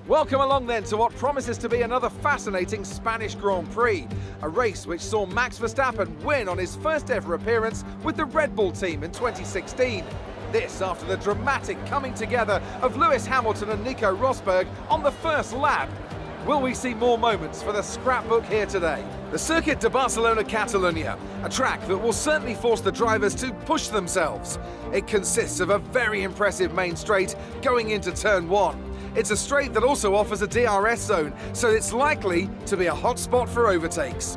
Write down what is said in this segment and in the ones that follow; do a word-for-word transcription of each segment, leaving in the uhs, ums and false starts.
Welcome along then to what promises to be another fascinating Spanish Grand Prix, a race which saw Max Verstappen win on his first ever appearance with the Red Bull team in twenty sixteen. This after the dramatic coming together of Lewis Hamilton and Nico Rosberg on the first lap. Will we see more moments for the scrapbook here today? The Circuit de Barcelona-Catalunya, a track that will certainly force the drivers to push themselves. It consists of a very impressive main straight going into turn one. It's a straight that also offers a D R S zone, so it's likely to be a hot spot for overtakes.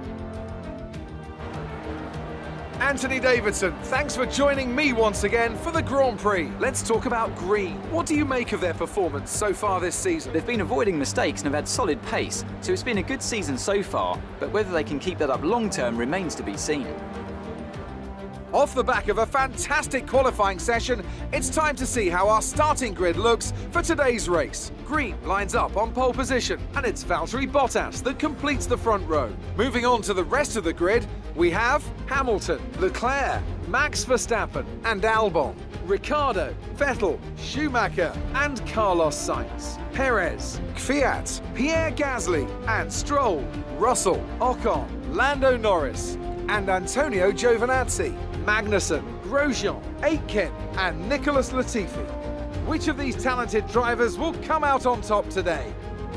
Anthony Davidson, thanks for joining me once again for the Grand Prix. Let's talk about Green. What do you make of their performance so far this season? They've been avoiding mistakes and have had solid pace, so it's been a good season so far, but whether they can keep that up long-term remains to be seen. Off the back of a fantastic qualifying session, it's time to see how our starting grid looks for today's race. Green lines up on pole position, and it's Valtteri Bottas that completes the front row. Moving on to the rest of the grid, we have Hamilton, Leclerc, Max Verstappen and Albon, Ricciardo, Vettel, Schumacher and Carlos Sainz, Perez, Kvyat, Pierre Gasly and Stroll, Russell, Ocon, Lando Norris and Antonio Giovinazzi, Magnussen, Grosjean, Aitken and Nicholas Latifi. Which of these talented drivers will come out on top today?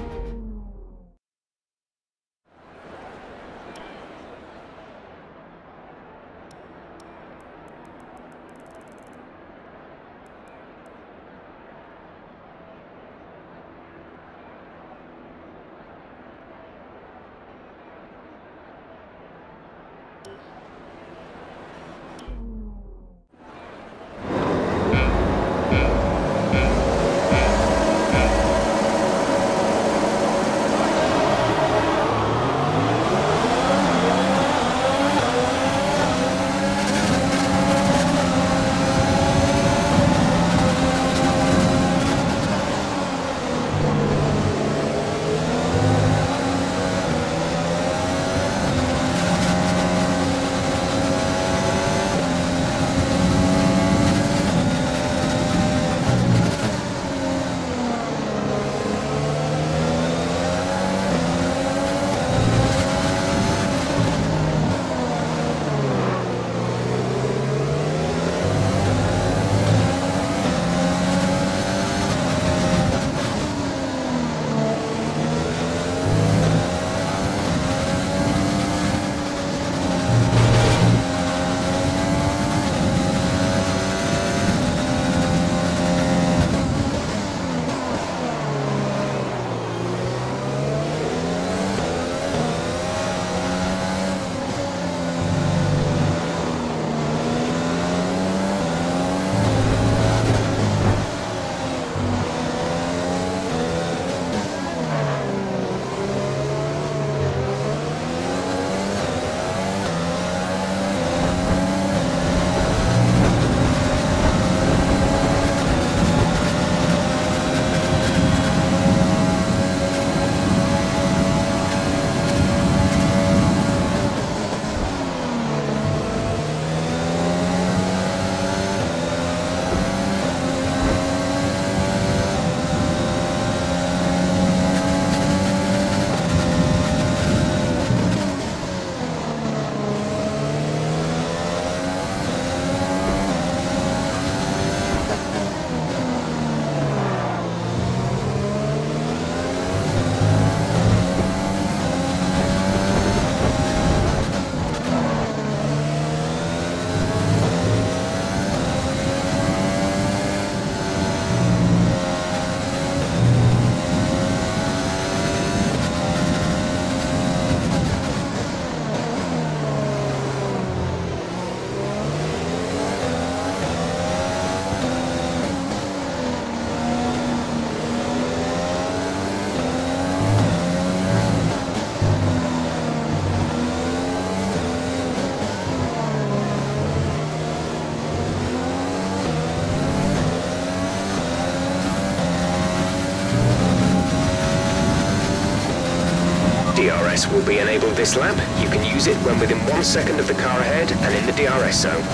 D R S will be enabled this lap. You can use it when within one second of the car ahead and in the D R S zone.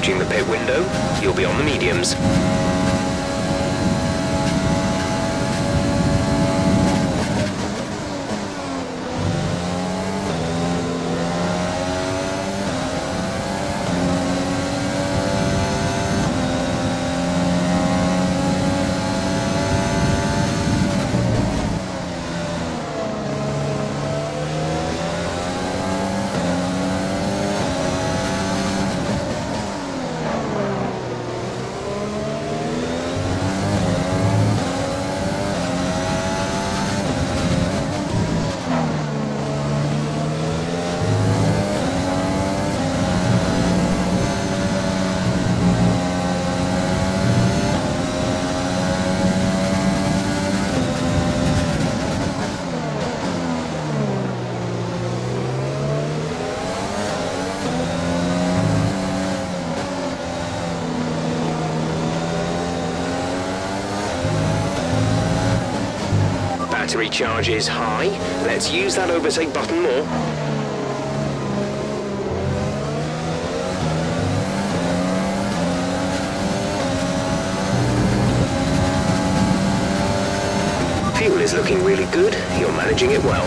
approaching the pit window, you'll be on the mediums. Battery charge is high. Let's use that overtake button more. Fuel is looking really good. You're managing it well.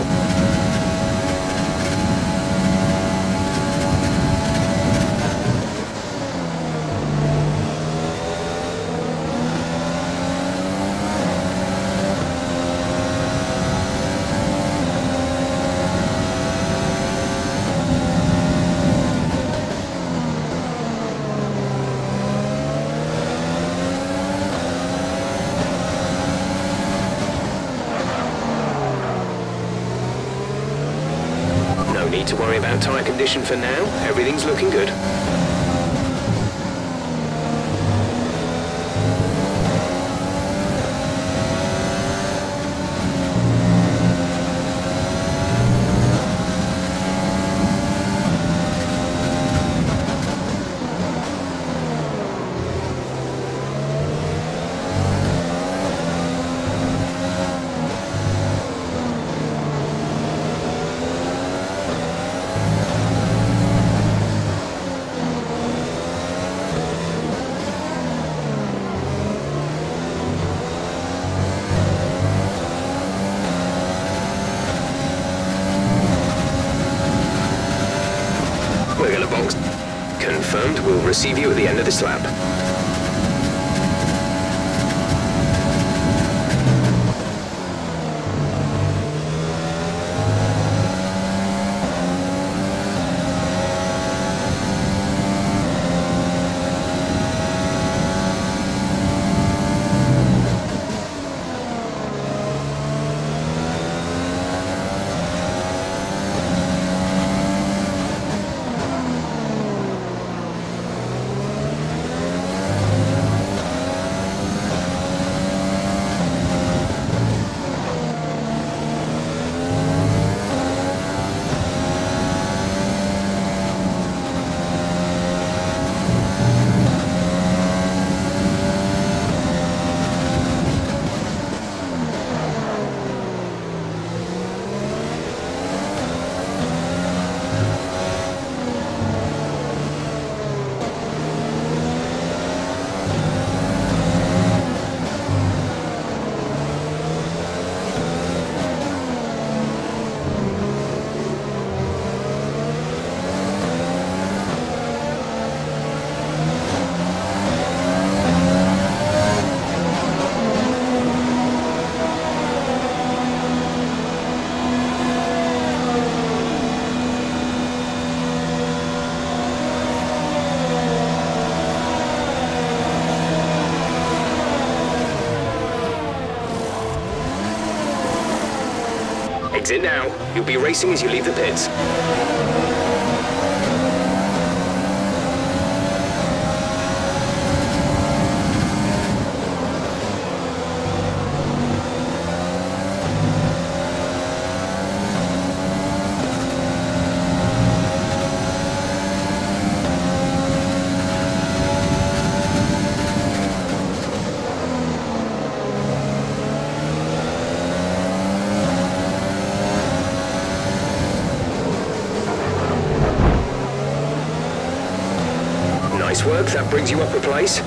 No need to worry about tyre condition for now. Everything's looking good. We're gonna box. Confirmed, we'll receive you at the end of this lap. Exit now. You'll be racing as you leave the pits. work, that brings you up a place.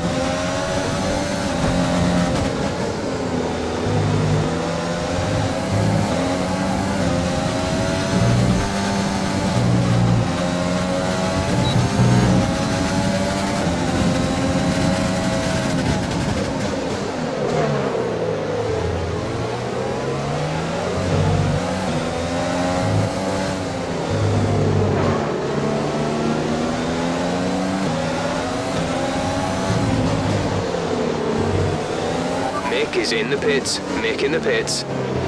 Mick is in the pits. Mick in the pits.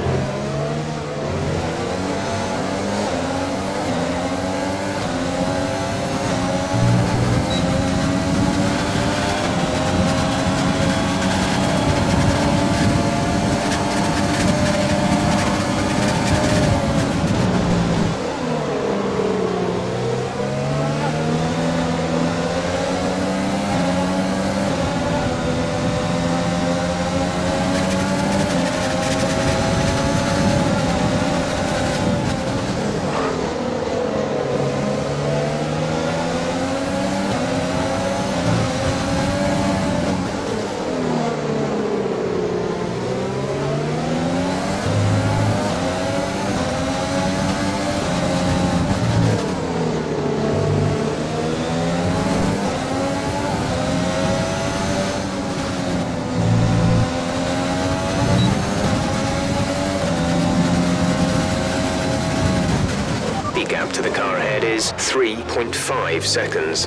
The gap to the car ahead is three point five seconds.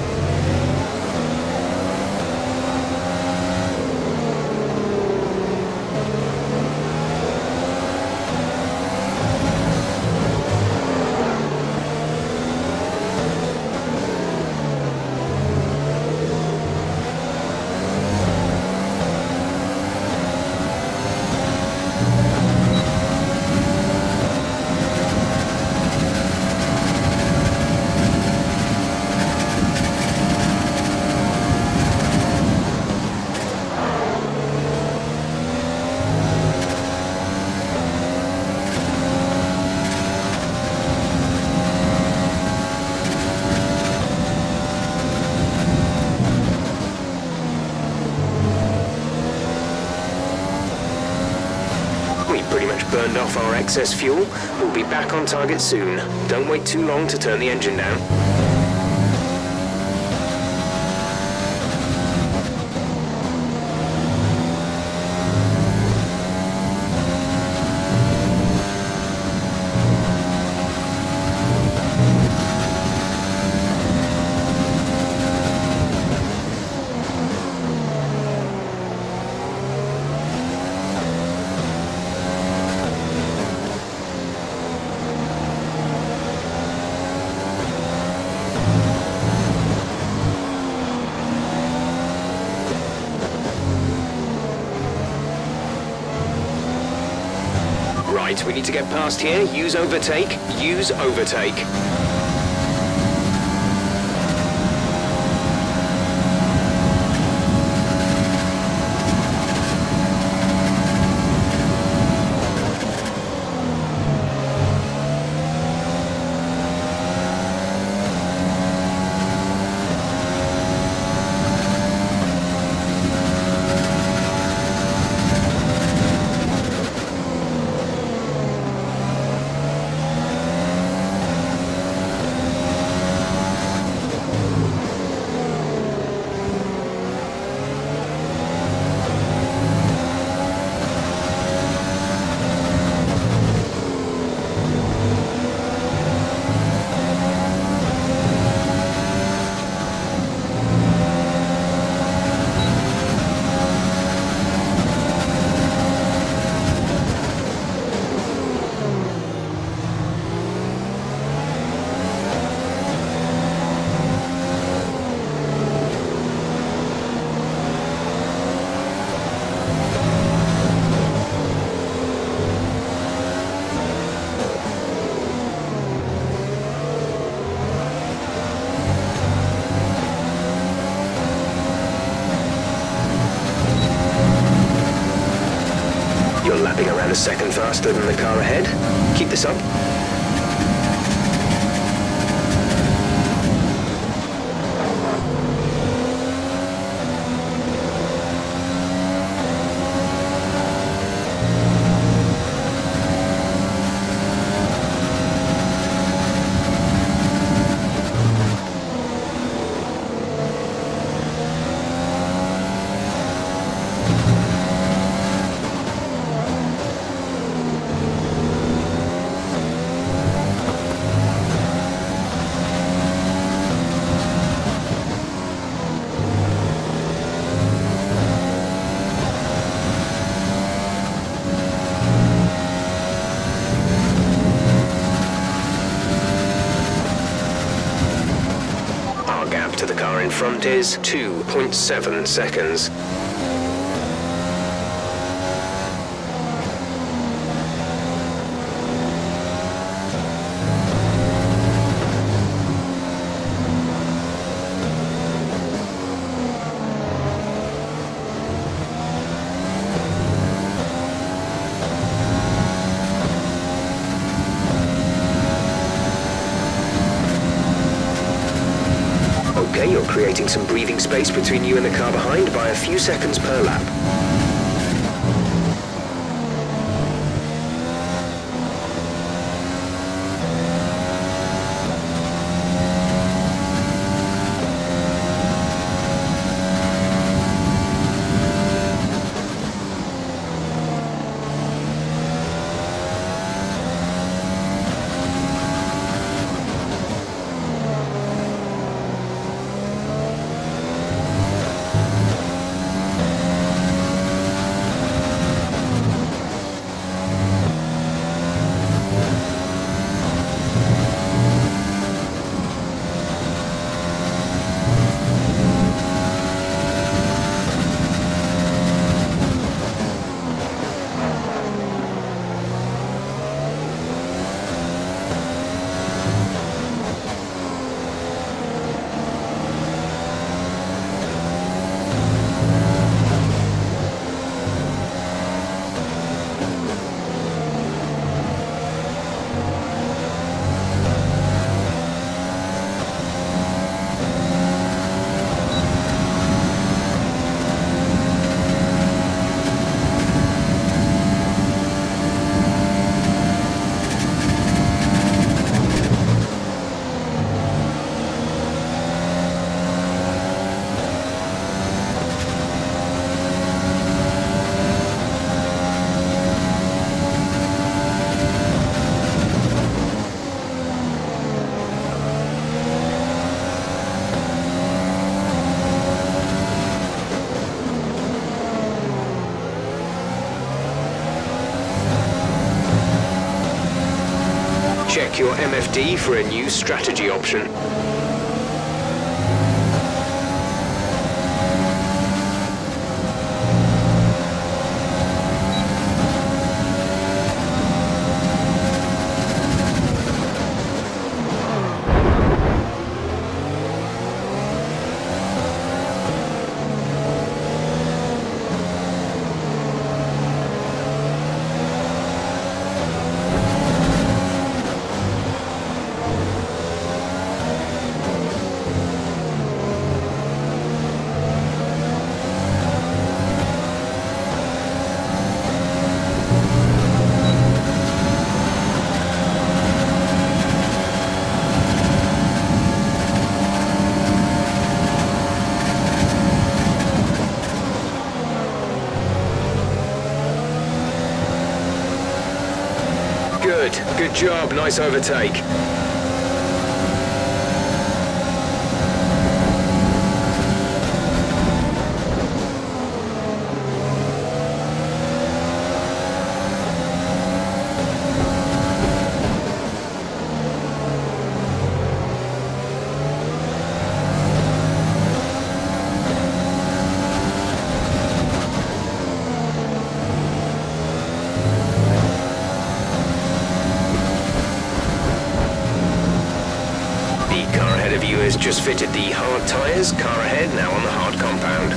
Pretty much burned off our excess fuel. We'll be back on target soon. Don't wait too long to turn the engine down. Right, we need to get past here. Use overtake. Use overtake. You're lapping around a second faster than the car ahead. Keep this up. left is two point seven seconds. Okay, you're creating some breathing space between you and the car behind by a few seconds per lap. Check your M F D for a new strategy option. Good, good job, nice overtake. Has just fitted the hard tyres, car ahead now on the hard compound.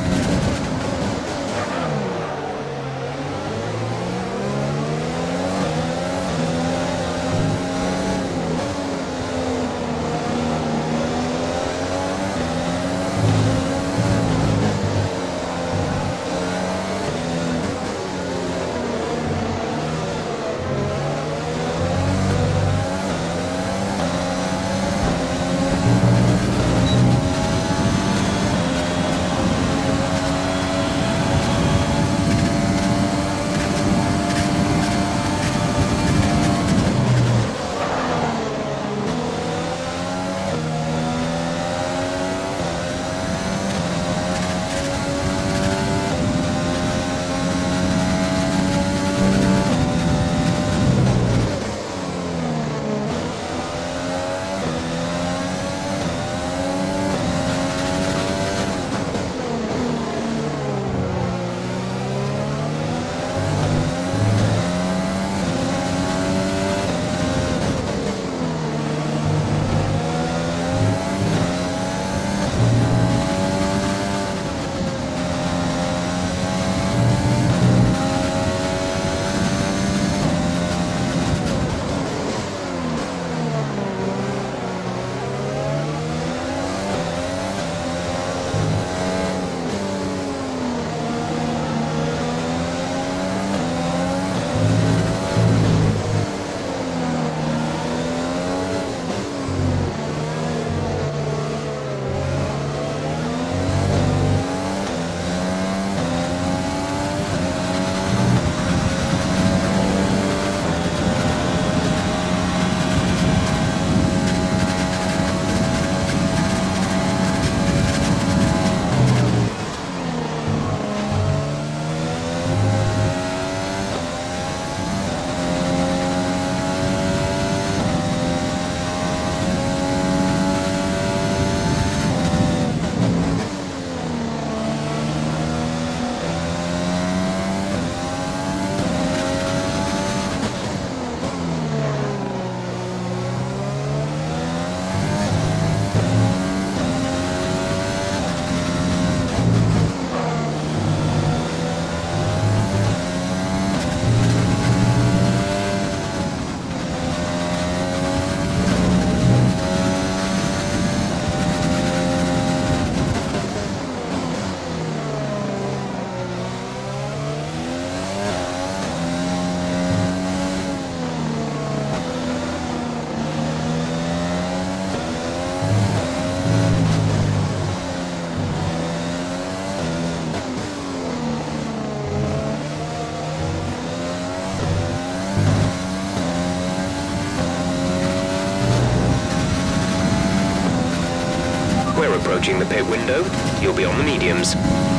approaching the pit window. You'll be on the mediums.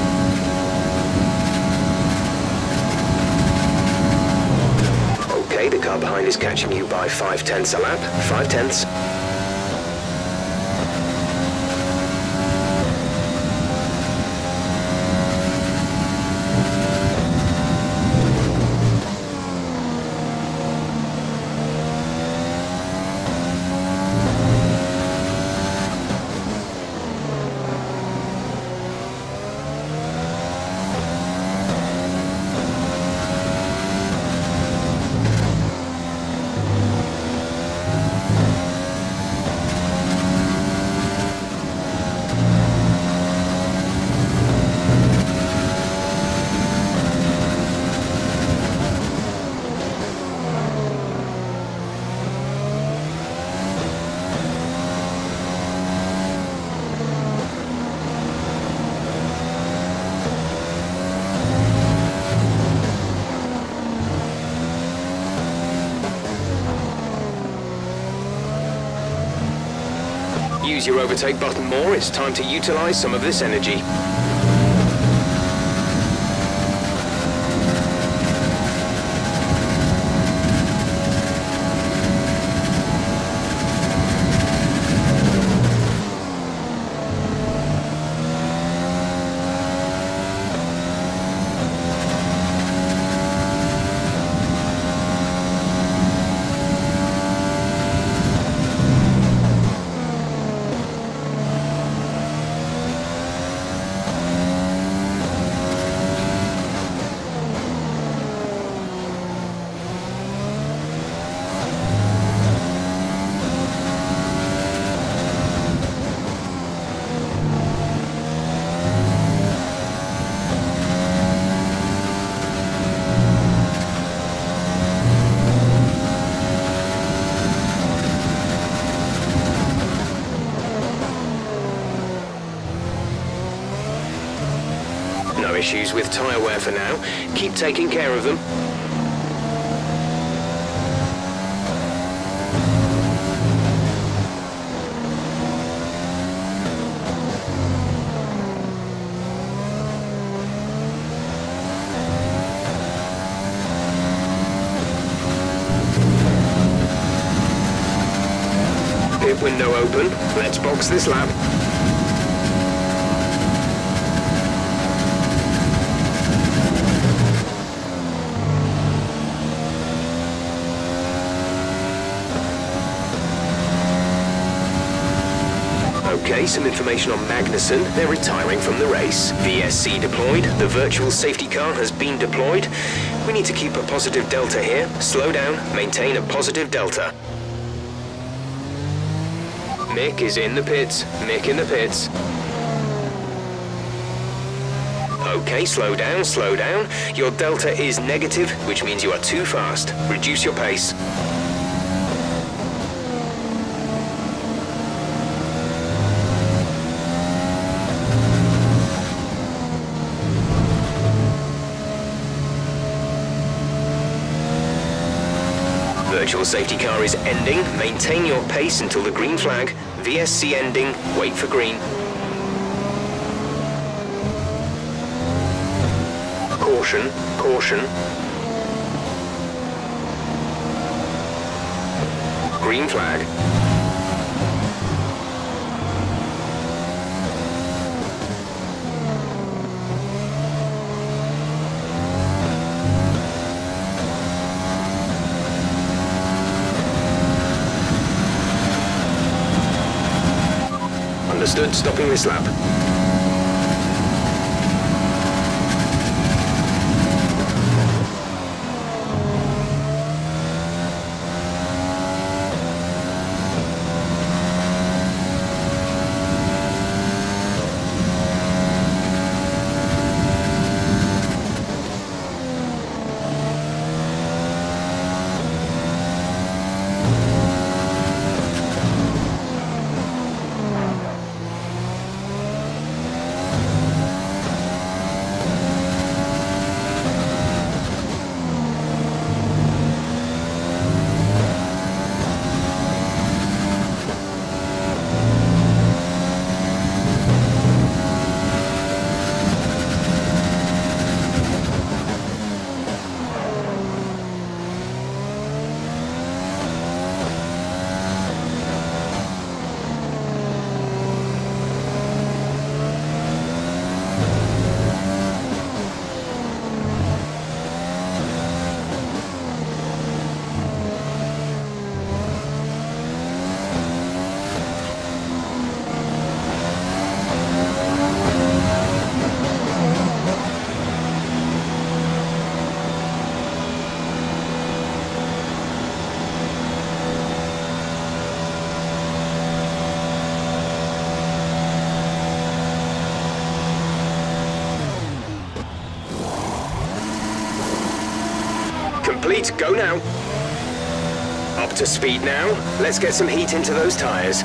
Okay, the car behind is catching you by five tenths a lap. Five tenths. Use your overtake button more, it's time to utilize some of this energy. No issues with tyre wear for now. Keep taking care of them. Pit window open. Let's box this lap. Okay, some information on Magnussen. They're retiring from the race. V S C deployed. The virtual safety car has been deployed. We need to keep a positive delta here. Slow down, maintain a positive delta. Mick is in the pits. Mick in the pits. Okay, slow down, slow down. Your delta is negative, which means you are too fast. Reduce your pace. Virtual safety car is ending. Maintain your pace until the green flag. V S C ending. Wait for green. Caution, caution. Green flag. Understood, stopping this lap. complete. Go now. Up to speed now. Let's get some heat into those tires.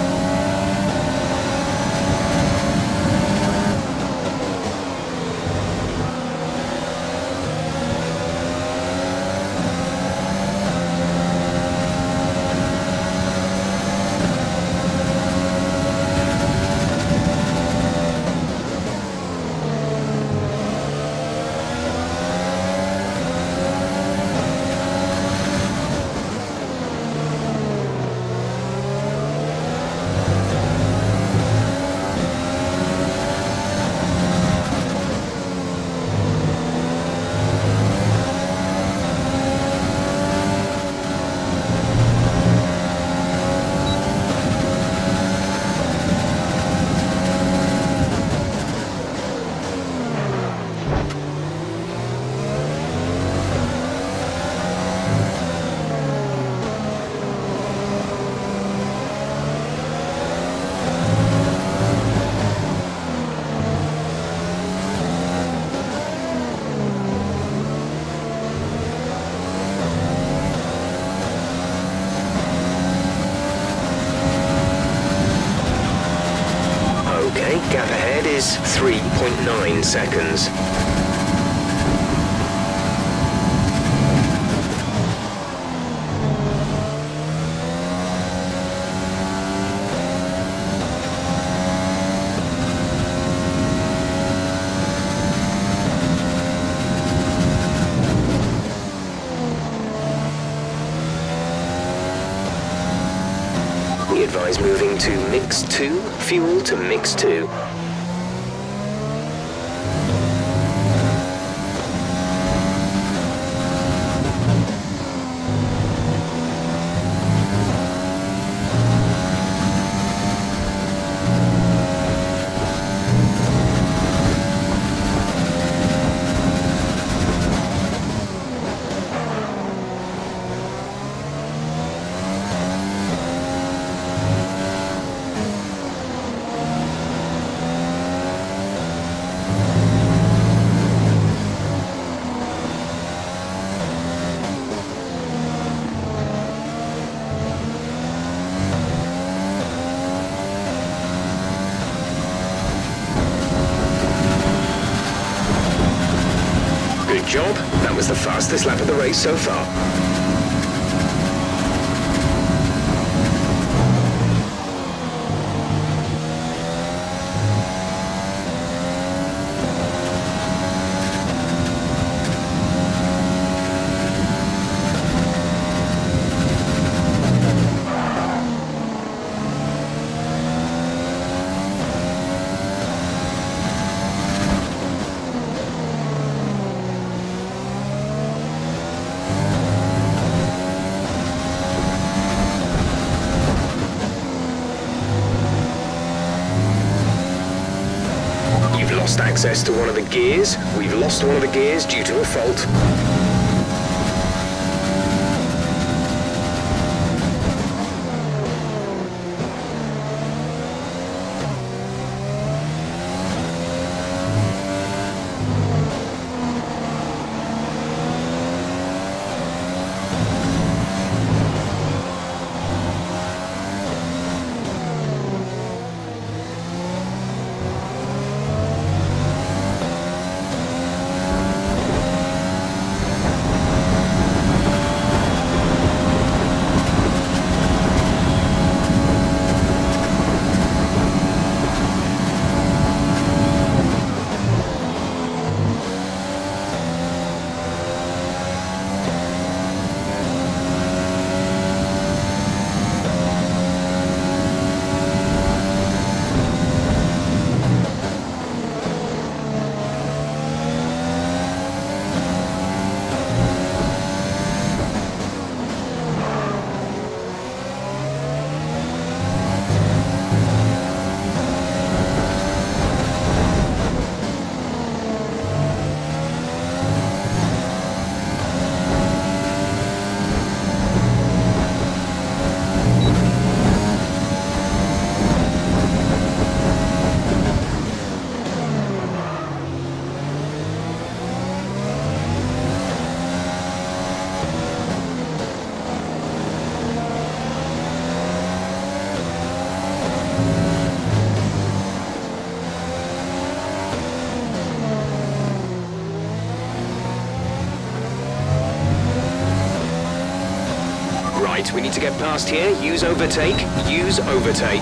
Gap ahead is three point nine seconds. We advise moving to mix two, fuel to mix two. Job. That was the fastest lap of the race so far. Lost access to one of the gears. We've lost one of the gears due to a fault. Right, we need to get past here. Use overtake. Use overtake.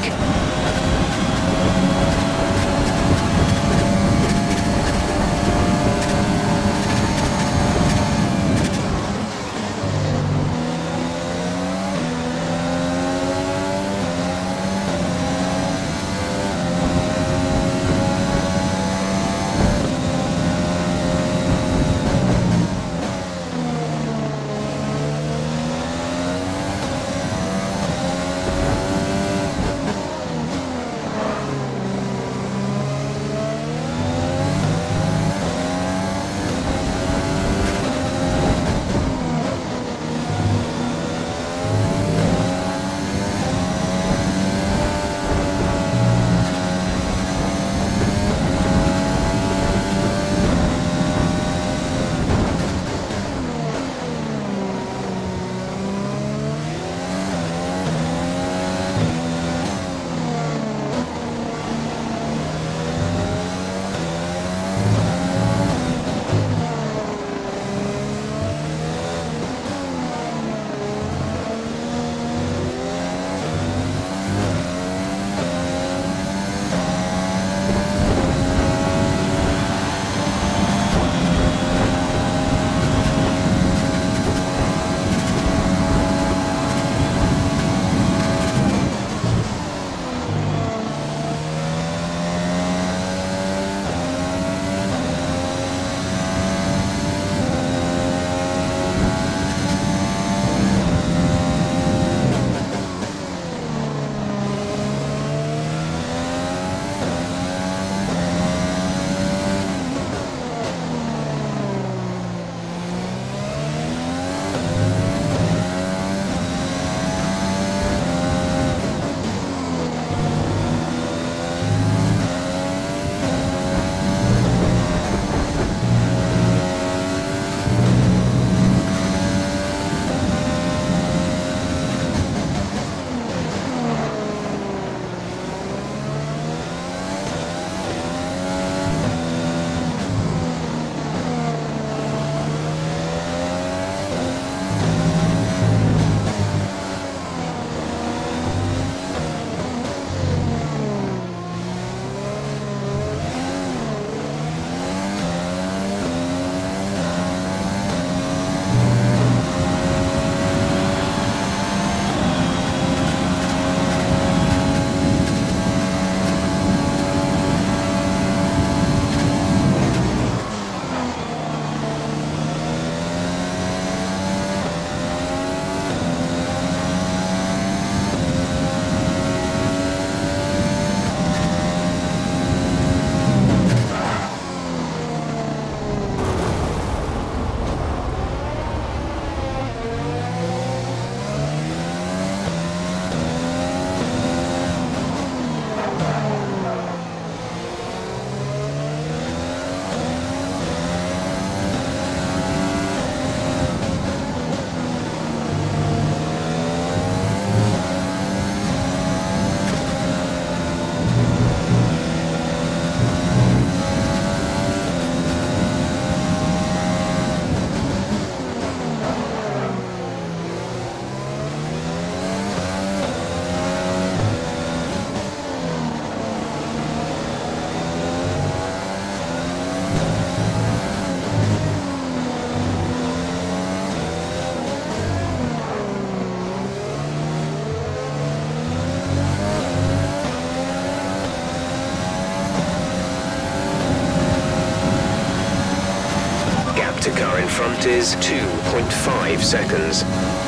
front is two point five seconds.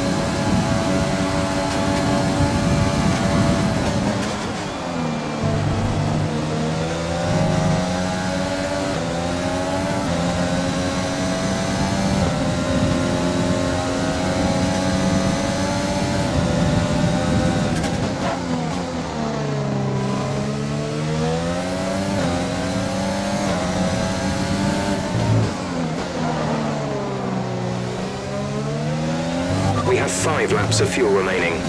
We have five laps of fuel remaining.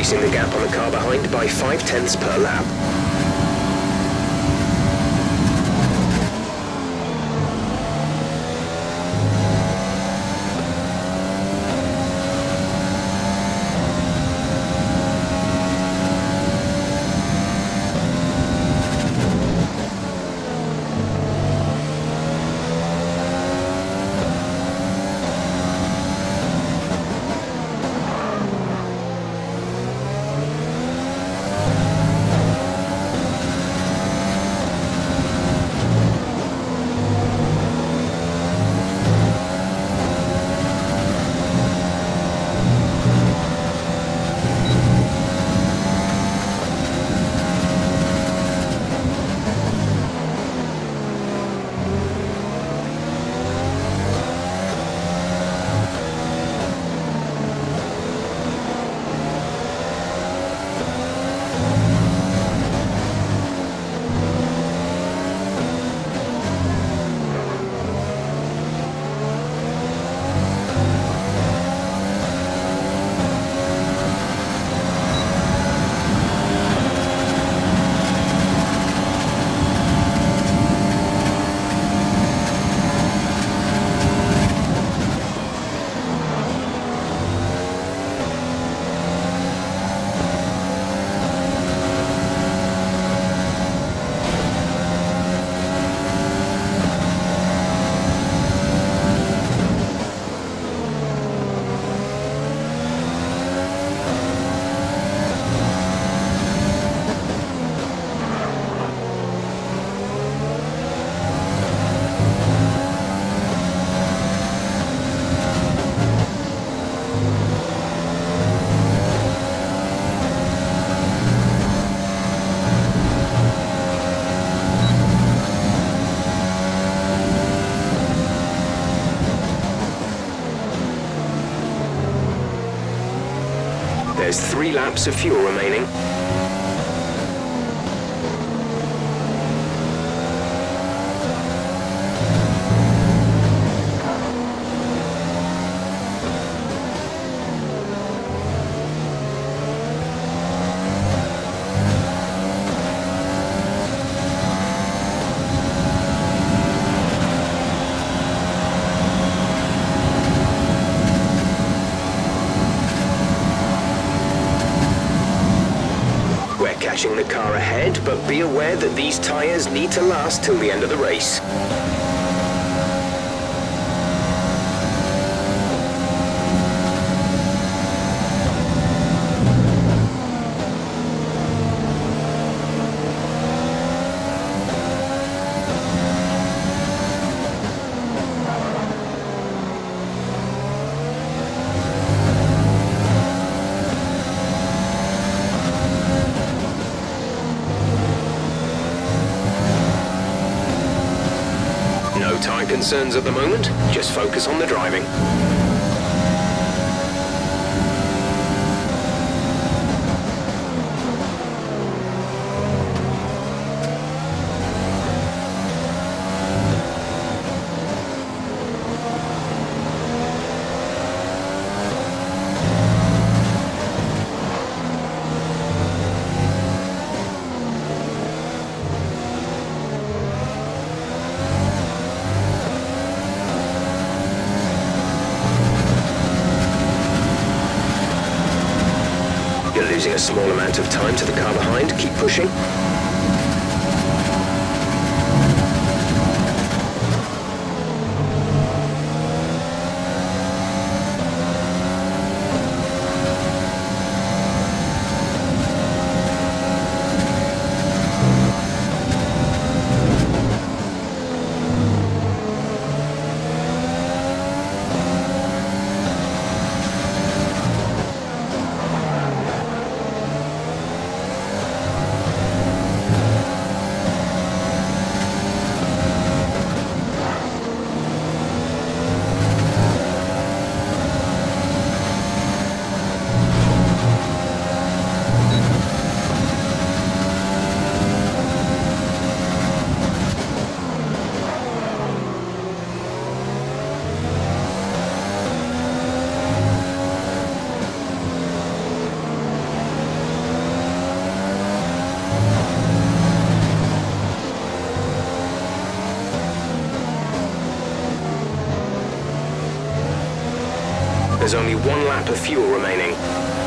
increasing the gap on the car behind by five tenths per lap. There's three laps of fuel remaining. Catching the car ahead, but be aware that these tyres need to last till the end of the race. No tyre concerns at the moment, just focus on the driving. You're losing a small amount of time to the car behind. Keep pushing. There's only one lap of fuel remaining.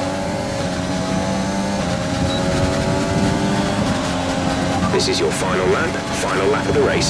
This is your final lap, final lap of the race.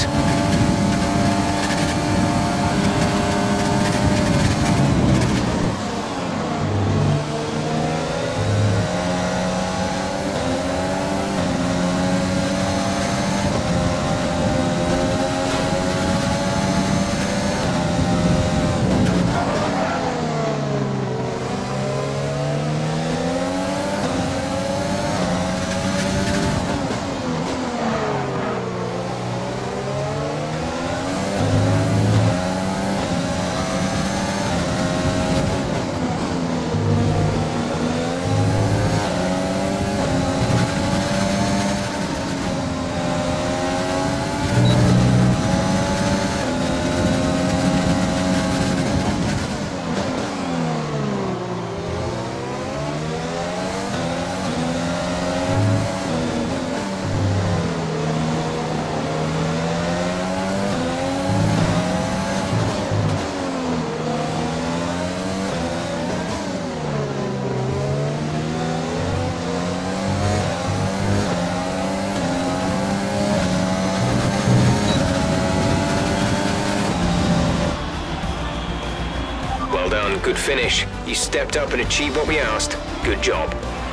Well done, good finish. You stepped up and achieved what we asked. Good job.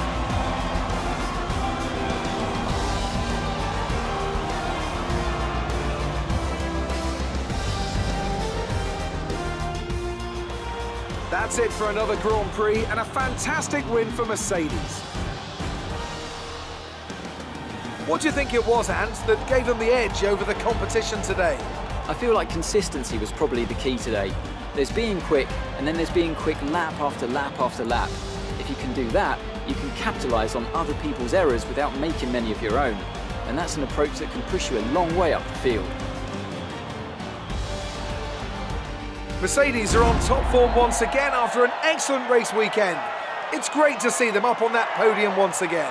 That's it for another Grand Prix and a fantastic win for Mercedes. What do you think it was, Ant, that gave them the edge over the competition today? I feel like consistency was probably the key today. There's being quick, and then there's being quick lap after lap after lap. If you can do that, you can capitalise on other people's errors without making many of your own. And that's an approach that can push you a long way up the field. Mercedes are on top form once again after an excellent race weekend. It's great to see them up on that podium once again.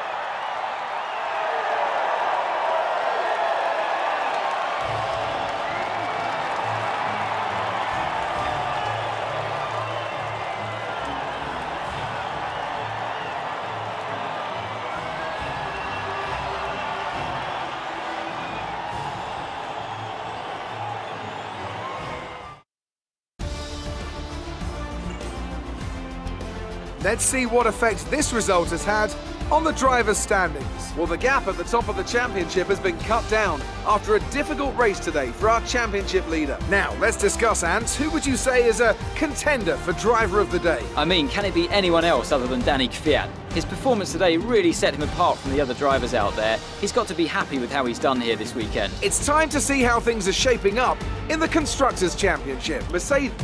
Let's see what effect this result has had on the drivers' standings. Well, the gap at the top of the championship has been cut down after a difficult race today for our championship leader. Now, let's discuss, Ant. Who would you say is a contender for driver of the day? I mean, can it be anyone else other than Danny Kvyat? His performance today really set him apart from the other drivers out there. He's got to be happy with how he's done here this weekend. It's time to see how things are shaping up in the Constructors' Championship. Mercedes...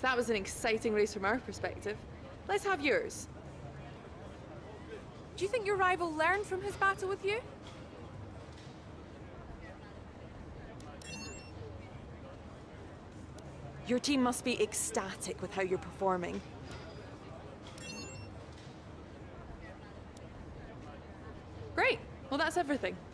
that was an exciting race from our perspective. Let's have yours. Do you think your rival learned from his battle with you? Your team must be ecstatic with how you're performing. Great. Well, that's everything.